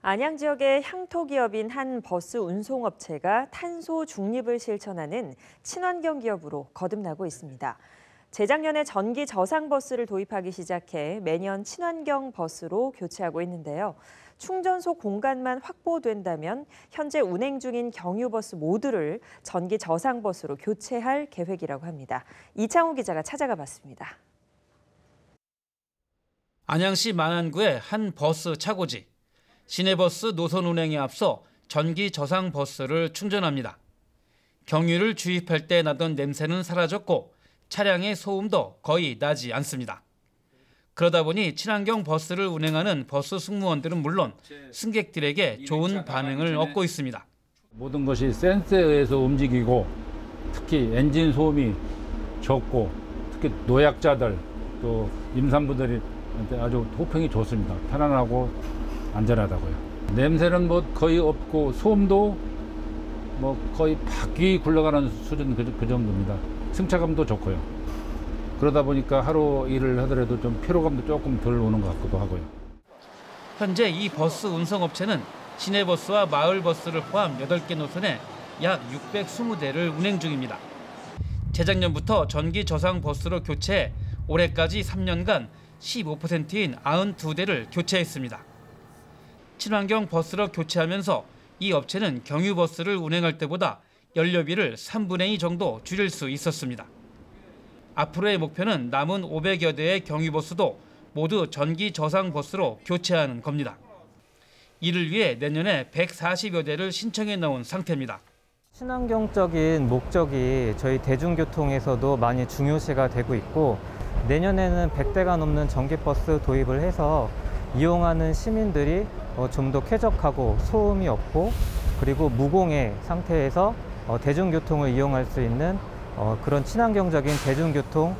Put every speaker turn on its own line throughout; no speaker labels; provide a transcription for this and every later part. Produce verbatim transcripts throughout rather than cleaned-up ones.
안양 지역의 향토 기업인 한 버스 운송업체가 탄소 중립을 실천하는 친환경 기업으로 거듭나고 있습니다. 재작년에 전기 저상 버스를 도입하기 시작해 매년 친환경 버스로 교체하고 있는데요. 충전소 공간만 확보된다면 현재 운행 중인 경유버스 모두를 전기 저상 버스로 교체할 계획이라고 합니다. 이창호 기자가 찾아가 봤습니다.
안양시 만안구의 한 버스 차고지. 시내버스 노선 운행에 앞서 전기 저상 버스를 충전합니다. 경유를 주입할 때 나던 냄새는 사라졌고 차량의 소음도 거의 나지 않습니다. 그러다 보니 친환경 버스를 운행하는 버스 승무원들은 물론 승객들에게 좋은 반응을 얻고 있습니다.
모든 것이 센서에 의해서 움직이고 특히 엔진 소음이 적고 특히 노약자들 또 임산부들한테 아주 호평이 좋습니다. 편안하고 안전하다고요. 냄새는 뭐 거의 없고 소음도 뭐 거의 바퀴 굴러가는 수준 그, 그 정도입니다. 승차감도 좋고요. 그러다 보니까 하루 일을 하더라도 좀 피로감도 조금 덜 오는 것 같기도 하고요.
현재 이 버스 운송업체는 시내버스와 마을버스를 포함 여덟 개 노선에 약 육백이십 대를 운행 중입니다. 재작년부터 전기 저상 버스로 교체해 올해까지 삼 년간 십오 퍼센트인 구십이 대를 교체했습니다. 친환경 버스로 교체하면서 이 업체는 경유버스를 운행할 때보다 연료비를 삼분의 이 정도 줄일 수 있었습니다. 앞으로의 목표는 남은 오백여 대의 경유버스도 모두 전기 저상 버스로 교체하는 겁니다. 이를 위해 내년에 백사십여 대를 신청해 나온 상태입니다.
친환경적인 목적이 저희 대중교통에서도 많이 중요시가 되고 있고 내년에는 백 대가 넘는 전기버스 도입을 해서 이용하는 시민들이 좀 더 쾌적하고 소음이 없고 그리고 무공해 상태에서 대중교통을 이용할 수 있는 그런 친환경적인 대중교통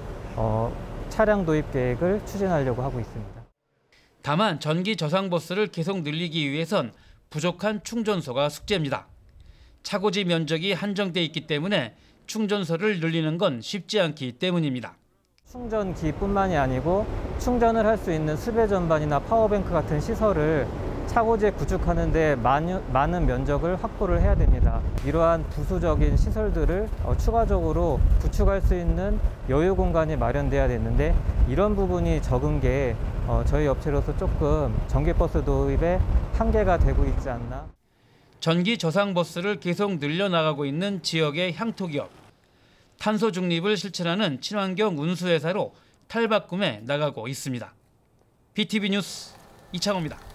차량 도입 계획을 추진하려고 하고 있습니다.
다만 전기 저상버스를 계속 늘리기 위해선 부족한 충전소가 숙제입니다. 차고지 면적이 한정돼 있기 때문에 충전소를 늘리는 건 쉽지 않기 때문입니다.
충전기뿐만이 아니고 충전을 할 수 있는 수배 전반이나 파워뱅크 같은 시설을 차고지에 구축하는 데 많은 면적을 확보를 해야 됩니다. 이러한 부수적인 시설들을 추가적으로 구축할 수 있는 여유 공간이 마련돼야 되는데 이런 부분이 적은 게 저희 업체로서 조금 전기버스 도입에 한계가 되고 있지 않나.
전기 저상 버스를 계속 늘려나가고 있는 지역의 향토기업. 탄소 중립을 실천하는 친환경 운수회사로 탈바꿈해 나가고 있습니다. 비티비 뉴스 이창호입니다.